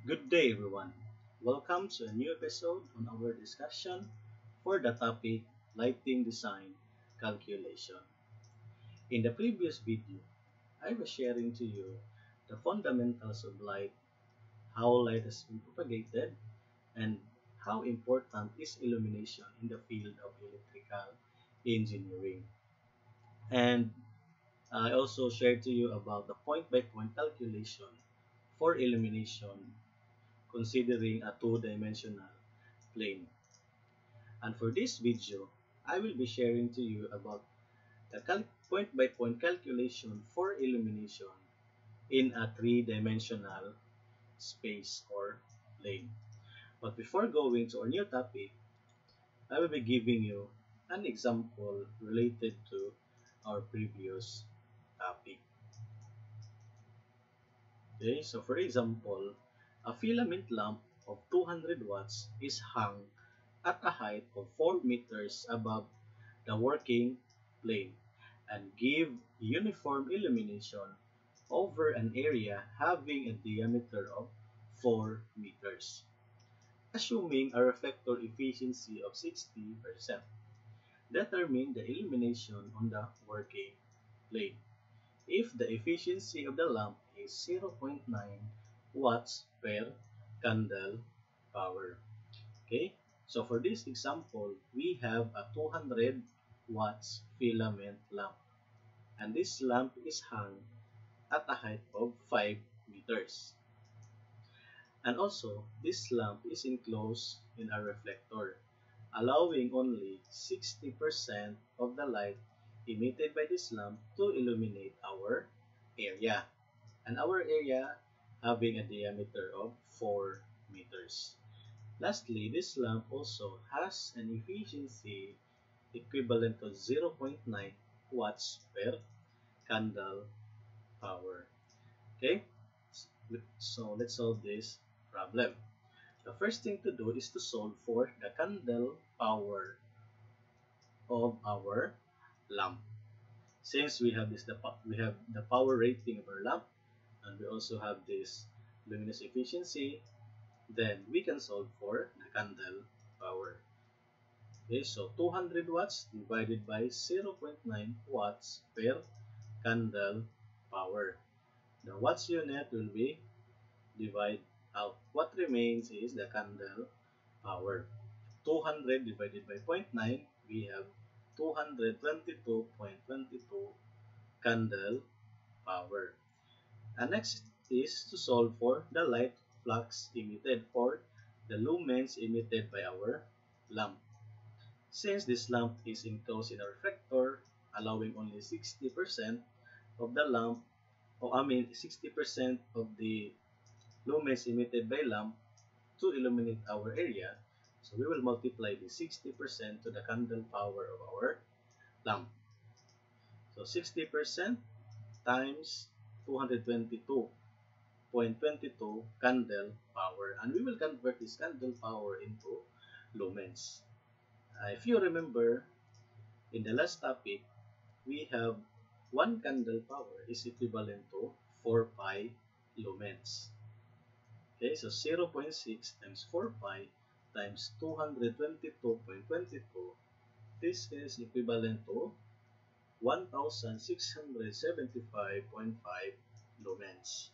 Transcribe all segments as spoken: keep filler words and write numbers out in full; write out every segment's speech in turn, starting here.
Good day, everyone. Welcome to a new episode on our discussion for the topic Lighting Design Calculation. In the previous video, I was sharing to you the fundamentals of light, how light has been propagated, and how important is illumination in the field of electrical engineering. And I also shared to you about the point-by-point calculation for illumination considering a two-dimensional plane. And for this video, I will be sharing to you about the point-by-point calculation for illumination in a three-dimensional space or plane. But before going to our new topic, I will be giving you an example related to our previous topic. Okay, so for example, a filament lamp of two hundred watts is hung at a height of four meters above the working plane and give uniform illumination over an area having a diameter of four meters, assuming a reflector efficiency of sixty percent. Determine the illumination on the working plane. If the efficiency of the lamp is zero point nine watts per candle power. Okay, so for this example, we have a two hundred watts filament lamp, and this lamp is hung at a height of five meters. And also, this lamp is enclosed in a reflector, allowing only sixty percent of the light emitted by this lamp to illuminate our area. And our area having a diameter of four meters. Lastly, this lamp also has an efficiency equivalent to zero point nine watts per candle power. Okay, so let's solve this problem. The first thing to do is to solve for the candle power of our lamp. Since we have this, the we have the power rating of our lamp, and we also have this luminous efficiency, then we can solve for the candle power. Okay, so two hundred watts divided by zero point nine watts per candle power. The watts unit will be divided out. What remains is the candle power. two hundred divided by zero point nine, we have two hundred twenty-two point two two candle power. And next is to solve for the light flux emitted or the lumens emitted by our lamp. Since this lamp is enclosed in a reflector, allowing only sixty percent of the lamp, or I mean sixty percent of the lumens emitted by lamp to illuminate our area, so we will multiply the sixty percent to the candle power of our lamp. So sixty percent times two hundred twenty-two point two two candle power, and we will convert this candle power into lumens. Uh, if you remember, in the last topic, we have one candle power is equivalent to four pi lumens. Okay, so zero point six times four pi times two hundred twenty-two point two two, this is equivalent to one thousand six hundred seventy-five point five lumens.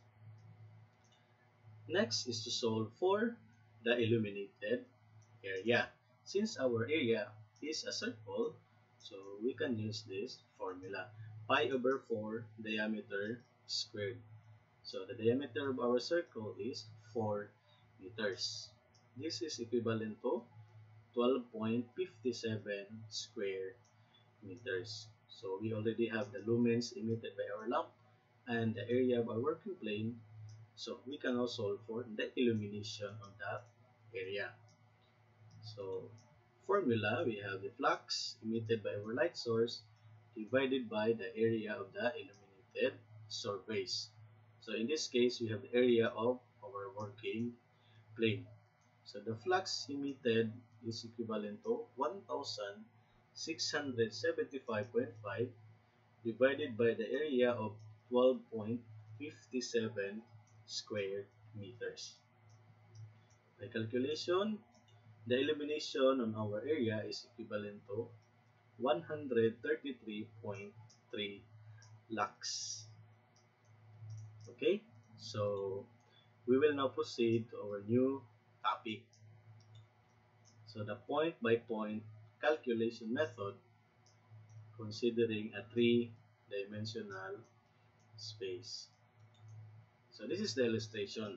Next is to solve for the illuminated area. Since our area is a circle, so we can use this formula, pi over four diameter squared. So the diameter of our circle is four meters. This is equivalent to twelve point five seven square meters. So we already have the lumens emitted by our lamp and the area of our working plane. So we can now solve for the illumination on that area. So formula, we have the flux emitted by our light source divided by the area of the illuminated surface. So in this case, we have the area of our working plane. So the flux emitted is equivalent to one thousand six hundred seventy-five point five divided by the area of twelve point five seven square meters. By calculation, the illumination on our area is equivalent to one hundred thirty-three point three lux. Okay, so we will now proceed to our new topic. So the point by point calculation method considering a three-dimensional space. So this is the illustration.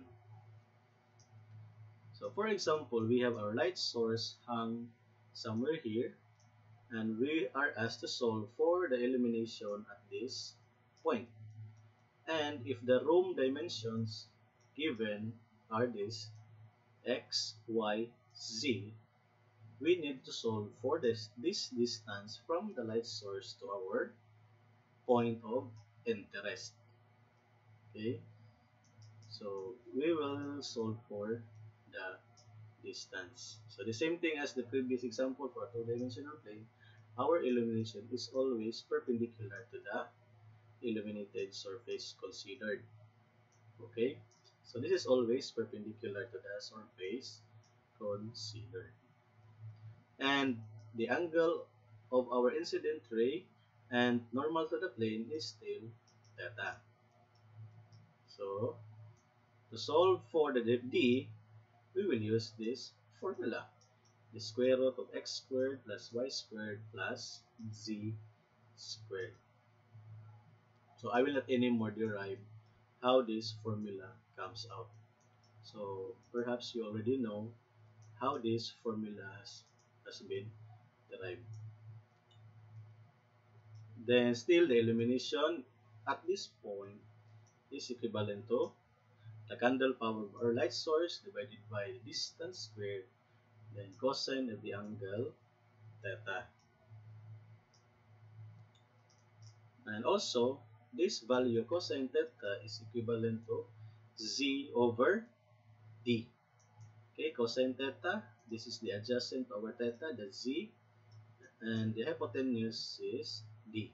So for example, we have our light source hung somewhere here, and we are asked to solve for the illumination at this point. And if the room dimensions given are this x, y, z, we need to solve for this, this distance from the light source to our point of interest. Okay, so we will solve for the distance. So the same thing as the previous example for a two-dimensional plane, our illumination is always perpendicular to the illuminated surface considered. Okay, so this is always perpendicular to the surface considered. And the angle of our incident ray and normal to the plane is still theta. So to solve for the d, we will use this formula. The square root of x squared plus y squared plus z squared. So I will not anymore derive how this formula comes out. So perhaps you already know how this formula has, has been derived. Then still the illumination at this point is equivalent to the candle power of our light source divided by the distance squared, then cosine of the angle theta. And also, this value cosine theta is equivalent to z over d. Okay, cosine theta, this is the adjacent over theta, the z, and the hypotenuse is d.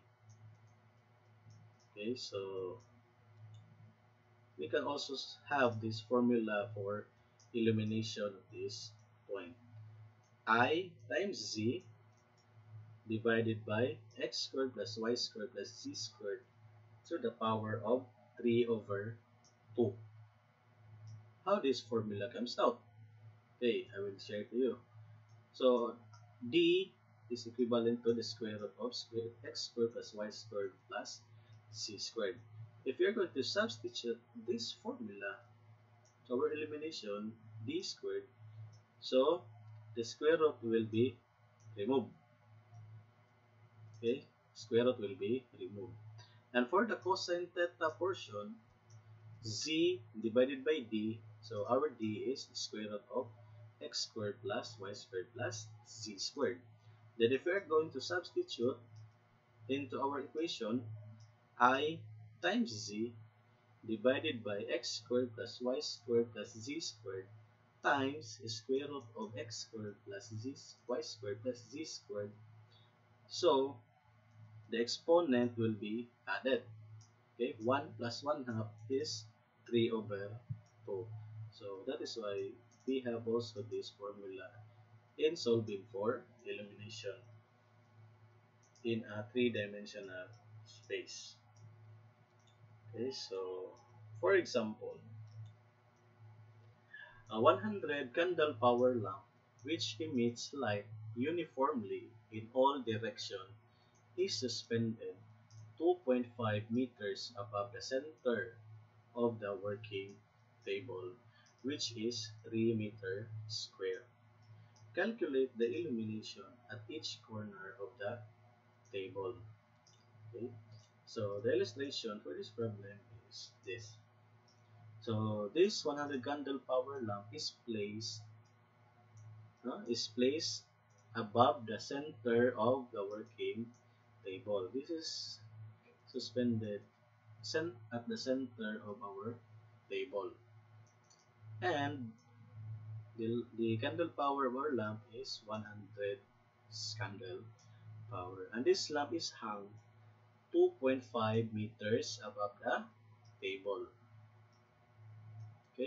Okay, so we can also have this formula for illumination of this point. I times z divided by x squared plus y squared plus z squared to the power of three over two. How this formula comes out? Okay, I will share to you. So d is equivalent to the square root of square, x squared plus y squared plus z squared. If you're going to substitute this formula to our elimination, d squared, so the square root will be removed. Okay, square root will be removed. And for the cosine theta portion, z divided by d, so our d is the square root of x squared plus y squared plus z squared. Then if we are going to substitute into our equation, I times z divided by x squared plus y squared plus z squared times square root of x squared plus z, y squared plus z squared. So the exponent will be added. Okay, one plus one half is three over two. So that is why we have also this formula in solving for illumination in a three-dimensional space. Okay, so for example, a one hundred candle power lamp which emits light uniformly in all directions is suspended two point five meters above the center of the working table, which is three meters square. Calculate the illumination at each corner of the table. Okay, so the illustration for this problem is this. So this one hundred candle power lamp is placed uh, is placed above the center of the working table. This is suspended at the center of our table, and the, the candle power of our lamp is one hundred candle power, and this lamp is hung two point five meters above the table. Okay,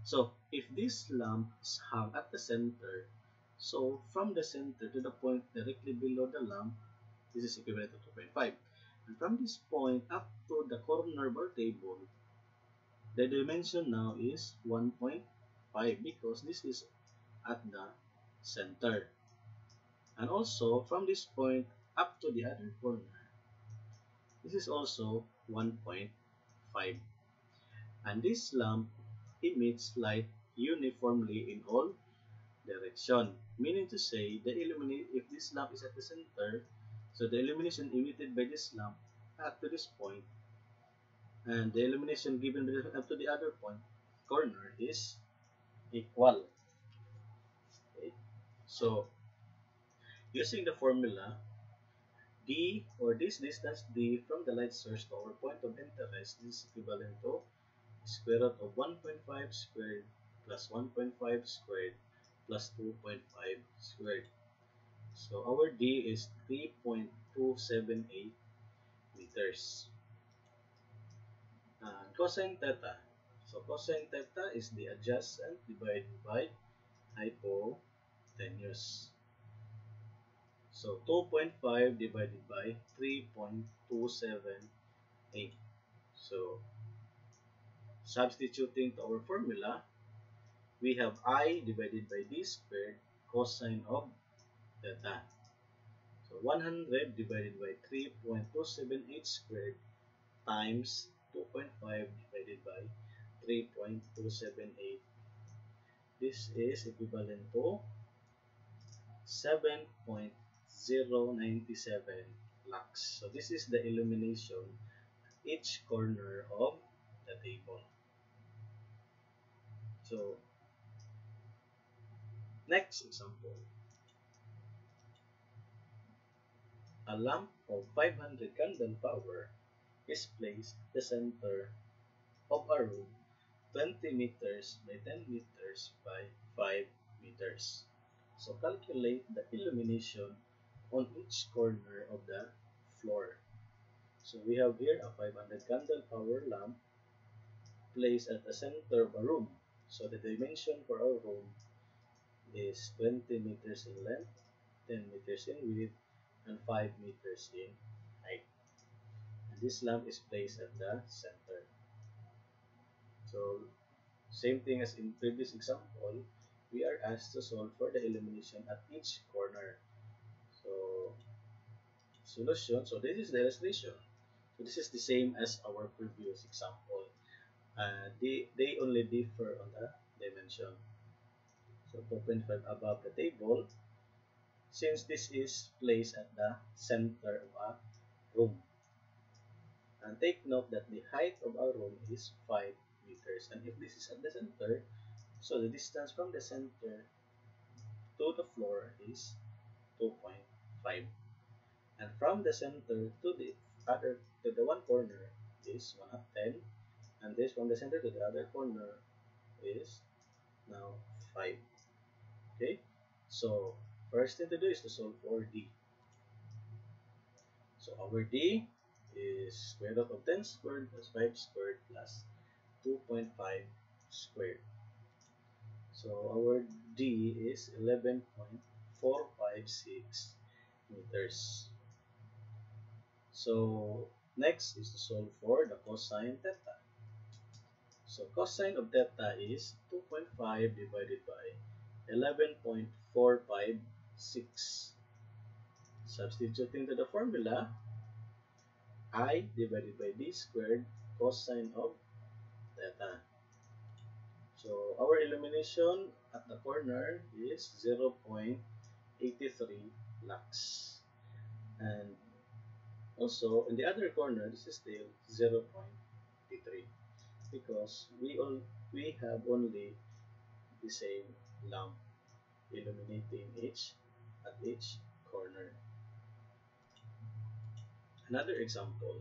So if this lamp is hung at the center, so from the center to the point directly below the lamp, this is equivalent to two point five. And from this point up to the corner bar table, the dimension now is one point five because this is at the center. And also from this point up to the other corner, this is also one point five. And this lamp emits light uniformly in all direction, meaning to say the illuminate if this lamp is at the center, so the illumination emitted by this lamp up to this point and the illumination given by this up to the other point corner is equal. Okay? So using the formula, d or this distance d from the light source to our point of interest is equivalent to square root of one point five squared plus one point five squared plus two point five squared. So our d is three point two seven eight meters. And cosine theta. So cosine theta is the adjacent divided by hypotenuse. So two point five divided by three point two seven eight. So substituting to our formula, we have I divided by d squared cosine of theta. So one hundred divided by three point two seven eight squared times two point five divided by three point two seven eight. This is equivalent to seven point zero nine seven lux. So this is the illumination each corner of the table. So next example. A lamp of five hundred candle power is placed at the center of a room twenty meters by ten meters by five meters. So calculate the illumination on each corner of the floor. So we have here a five hundred candle power lamp placed at the center of a room. So the dimension for our room is twenty meters in length, ten meters in width, and five meters in height. And this lamp is placed at the center. So same thing as in previous example, we are asked to solve for the illumination at each corner. So solution, so this is the illustration. So this is the same as our previous example. Uh, they, they only differ on the dimension. So two point five above the table, since this is placed at the center of a room. And take note that the height of our room is five meters. And if this is at the center, so the distance from the center to the floor is two point five. And from the center to the other to the one corner is one half ten. And this from the center to the other corner is now five. Okay? So first thing to do is to solve for d. So our d is square root of ten squared plus five squared plus two point five squared. So our d is eleven point four five six meters. So next is to solve for the cosine theta. So cosine of theta is two point five divided by eleven point four five six. Substituting to the formula, I divided by d squared cosine of theta. So our illumination at the corner is zero point eight three lux. And also in the other corner, this is still zero point eight three because we all we have only the same lamp illuminating each at each corner. Another example,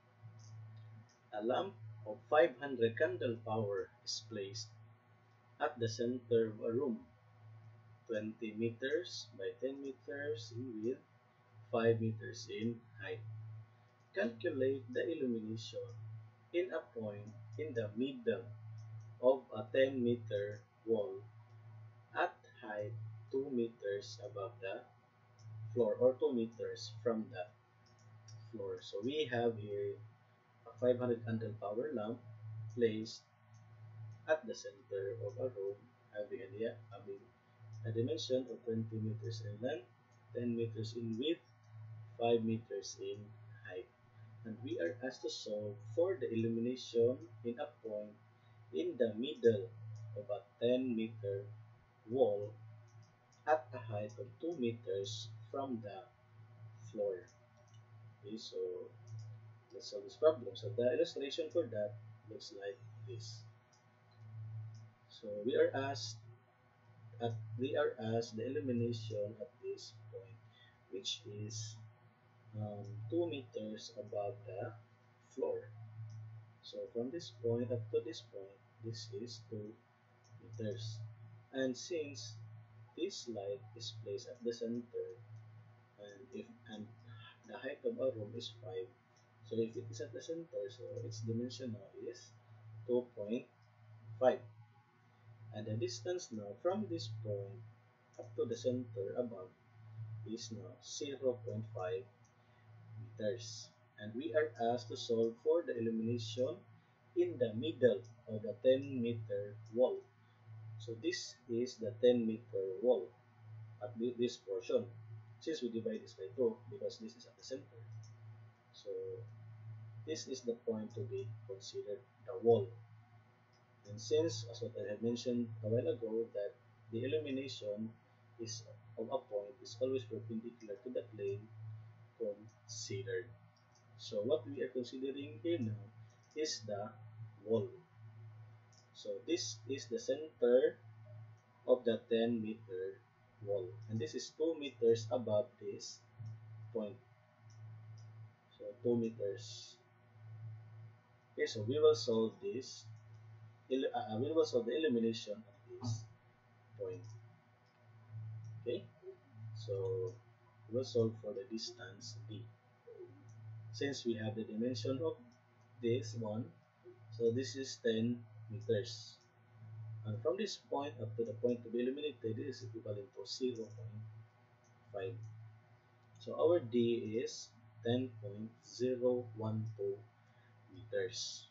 a lamp of five hundred candle power is placed at the center of a room, twenty meters by ten meters in width, five meters in height. Calculate the illumination in a point in the middle of a ten meter wall at height two meters above the floor, or two meters from the floor. So we have here a five hundred candle power lamp placed at the center of a room having a, having a dimension of twenty meters in length, ten meters in width, five meters in height. And we are asked to solve for the illumination in a point in the middle of a ten meter wall at a height of two meters from the floor. Okay, so let's solve this problem. So the illustration for that looks like this. So we are asked at we are asked the illumination at this point, which is um, two meters above the floor. So from this point up to this point, this is two meters. And since this light is placed at the center, and if and the height of our room is five, so if it is at the center, so its dimension now is two point five. And the distance now from this point up to the center above is now zero point five meters. And we are asked to solve for the illumination in the middle of the ten meter wall. So this is the ten meter wall at this portion. Since we divide this by two, because this is at the center. So this is the point to be considered the wall. And since, as what I have mentioned a while ago, that the illumination is of a point is always perpendicular to the plane considered. So what we are considering here now is the wall. So this is the center of the ten meter wall, and this is two meters above this point. So two meters. Okay, so we will solve this. Uh, we will solve the illumination at this point. Okay, so we will solve for the distance d. Since we have the dimension of this one, so this is ten meters. And from this point up to the point to be illuminated, this is equivalent to zero point five. So our D is ten point zero one two meters.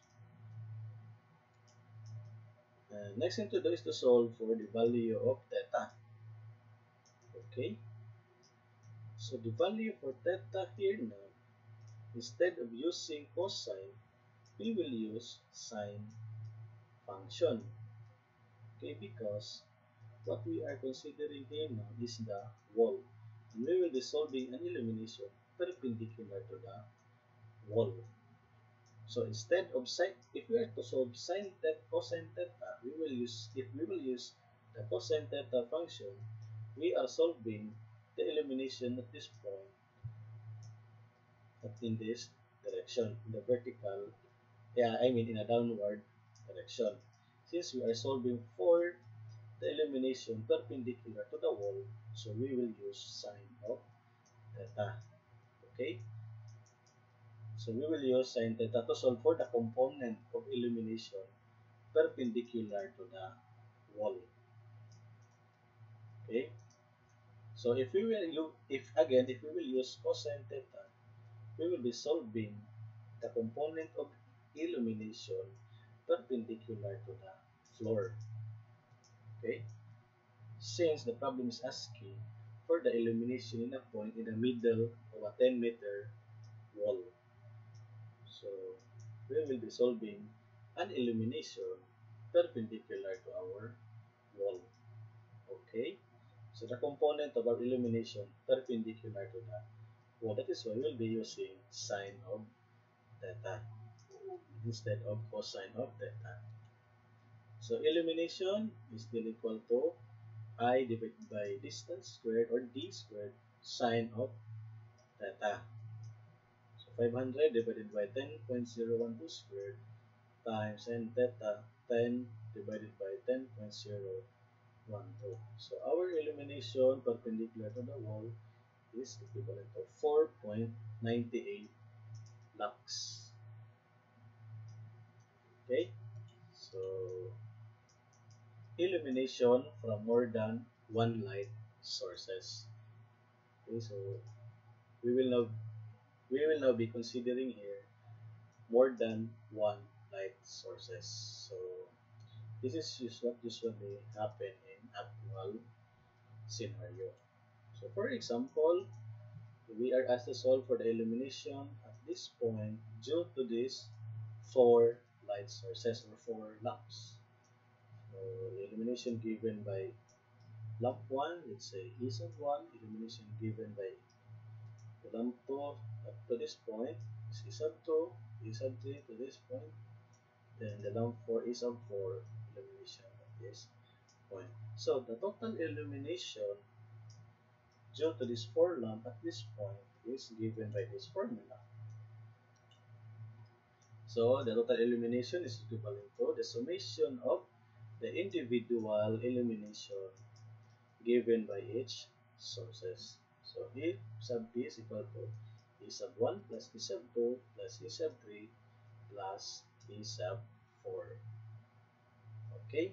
And next thing to do is to solve for the value of theta. Okay. So the value for theta here now, instead of using cosine, we will use sine function. Okay, because what we are considering here now is the wall. And we will be solving an illumination perpendicular to the wall. So instead of sine, if we are to solve sine theta, cosine theta, we will use if we will use the cosine theta function, we are solving the illumination at this point, in this direction, in the vertical, yeah, I mean in a downward direction. Since we are solving for the illumination perpendicular to the wall, so we will use sine of theta. Okay? So we will use sine theta to solve for the component of illumination perpendicular to the wall. Okay? So if we will use, if again, if we will use cosine theta, we will be solving the component of illumination perpendicular to the floor. Okay? Since the problem is asking for the illumination in a point in the middle of a ten meter wall. So we will be solving an illumination perpendicular to our wall. Okay? So the component of our illumination perpendicular to the wall. That is why we will be using sine of theta instead of cosine of theta. So illumination is still equal to I divided by distance squared, or d squared, sine of theta. So five hundred divided by ten point zero one two squared times sine theta, ten divided by ten point zero one two. So our illumination perpendicular to the wall is equivalent to four point nine eight lux. Okay, so illumination from more than one light sources. Okay, so we will now we will now be considering here more than one light sources. So this is just what usually happen in actual scenario. So for example, we are asked to solve for the illumination at this point due to these four light sources or four lamps. So the illumination given by lamp one, let's say E sub one, illumination given by the lamp two up to this point is E sub two, E sub three to this point, then the lamp four E sub four illumination at this point. So the total illumination due to this four lamp at this point is given by this formula. So the total illumination is equivalent to the summation of the individual illumination given by each sources. So E sub P is equal to E sub one plus E sub two plus E sub three plus E sub four. Okay,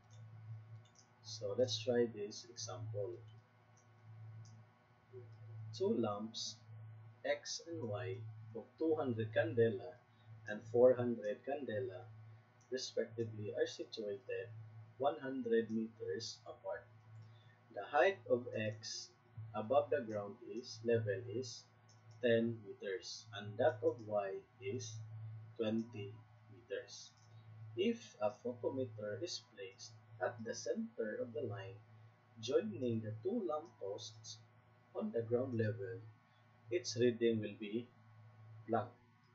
so let's try this example. Two lamps X and Y of two hundred candela and four hundred candela respectively are situated one hundred meters apart. The height of X above the ground is level is ten meters and that of Y is twenty meters. If a photometer is placed at the center of the line joining the two lampposts on the ground level, its reading will be blank.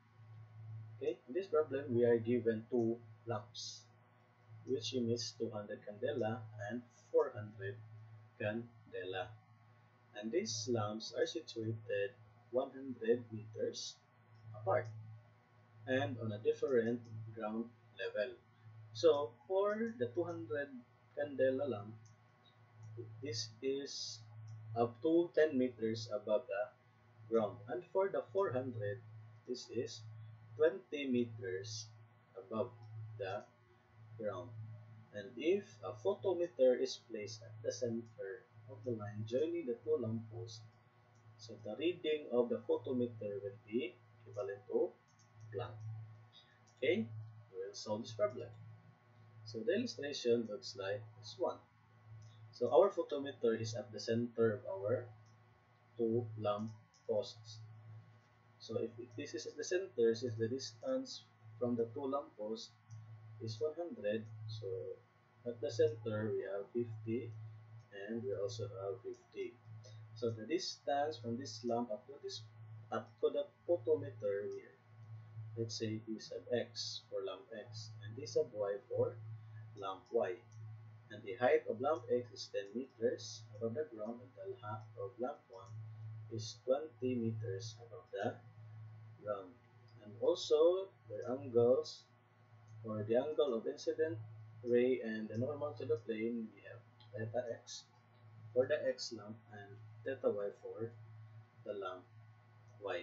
Okay, in this problem we are given two lamps which emits two hundred candela and four hundred candela, and these lamps are situated one hundred meters apart and on a different ground level. So for the two hundred candela lamp, this is up to ten meters above the ground, and for the four hundred, this is twenty meters above the ground. And if a photometer is placed at the center of the line joining the two lampposts, so the reading of the photometer will be equivalent to blank. Okay, we will solve this problem. So the illustration looks like this one. So our photometer is at the center of our two lamp posts. So if this is at the center, since the distance from the two lamp posts is one hundred, so at the center we have fifty and we also have fifty. So the distance from this lamp up to this up to the photometer, we let's say D sub x for lamp x and D sub y for lamp y. And the height of lamp x is ten meters above the ground, and the height of lamp one is twenty meters above the ground. And also their angles, for the angle of incident ray and the normal to the plane, we have theta x for the x lamp and theta y for the lamp y.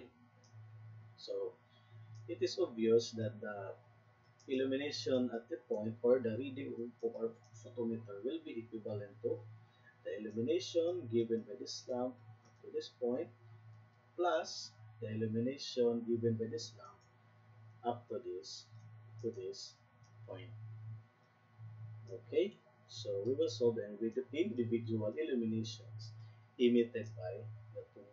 So it is obvious that the illumination at the point or the reading of our photometer will be equivalent to the illumination given by this lamp up to this point plus the illumination given by this lamp up to this to this point. Okay, so we will solve the individual illuminations emitted by the two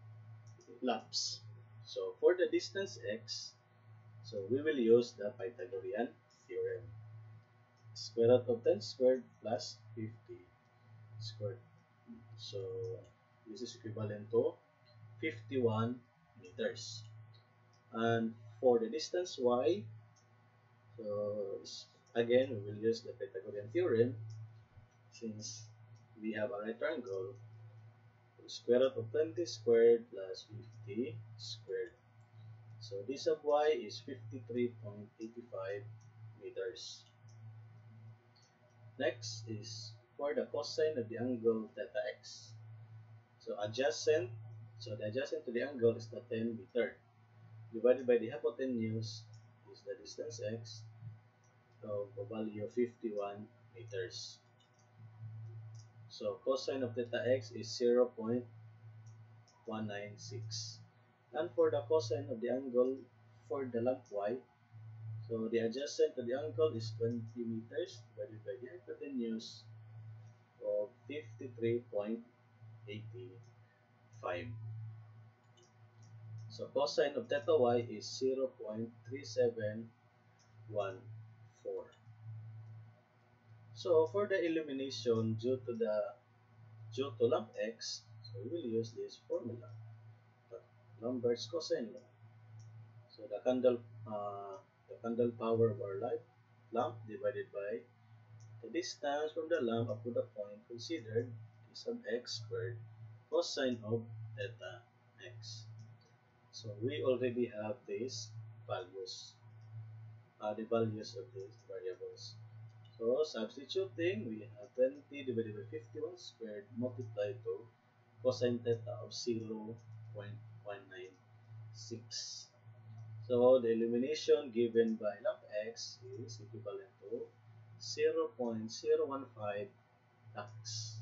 lamps. So for the distance x, so we will use the Pythagorean theorem. Square root of ten squared plus fifty squared. So this is equivalent to fifty-one meters. And for the distance y, so again we will use the Pythagorean theorem since we have a right triangle. Square root of twenty squared plus fifty squared. So d sub y is fifty-three point eight five meters. Next is for the cosine of the angle theta x. So adjacent, so the adjacent to the angle is the ten meter. Divided by the hypotenuse is the distance x of the value of fifty-one meters. So cosine of theta x is zero point one nine six. And for the cosine of the angle for the lamp y, so the adjacent to the angle is twenty meters divided by the hypotenuse of fifty-three point eight five. So cosine of theta y is zero point three seven one four. So for the illumination due to the due to lamp x, so we will use this formula, the Lambert's cosine law. So the candle uh, the candle power of our light lamp divided by the distance from the lamp up to the point considered t sub x squared cosine of theta x. So we already have these values, uh, the values of these variables. So substituting, we have twenty divided by fifty-one squared multiplied to cosine theta of zero point one nine six. So the illumination given by lamp x is equivalent to zero point zero one five lux.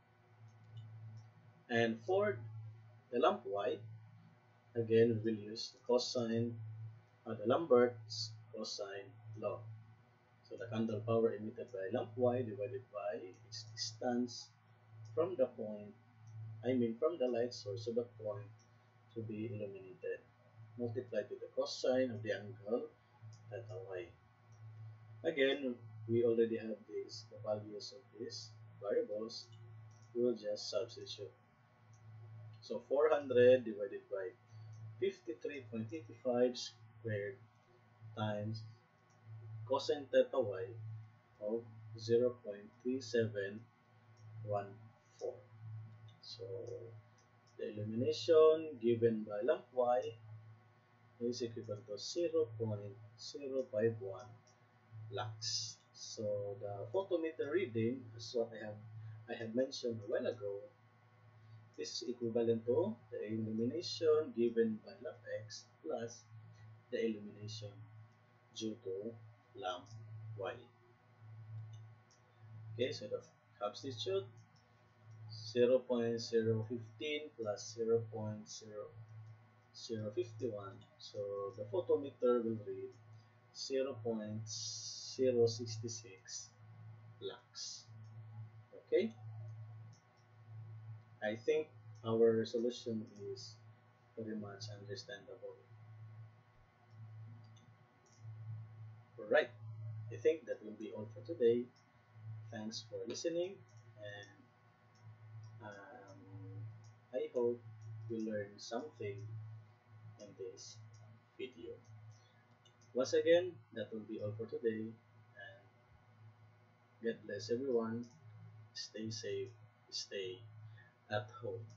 And for the lamp y, again we will use the cosine, uh, the Lambert's cosine law. So the candle power emitted by lamp y divided by its distance from the point, I mean from the light source to the point to be illuminated, multiplied with the cosine of the angle theta y. Again, we already have these, the values of these variables. We will just substitute. So four hundred divided by fifty-three point eight five squared times cosine theta y of zero point three seven one four. So the illumination given by lamp y is equal to zero point zero five one lux. So the photometer reading, as what I have I had mentioned a while ago, is equivalent to the illumination given by lamp x plus the illumination due to lamp y. Okay, so the substitute zero point zero one five plus zero point zero zero five one. So the photometer will read zero point zero six six lux. Okay, I think our solution is very much understandable. Alright, I think that will be all for today. Thanks for listening, and um, I hope you learned something in this video. Once again, that will be all for today, and God bless everyone. Stay safe, stay at home.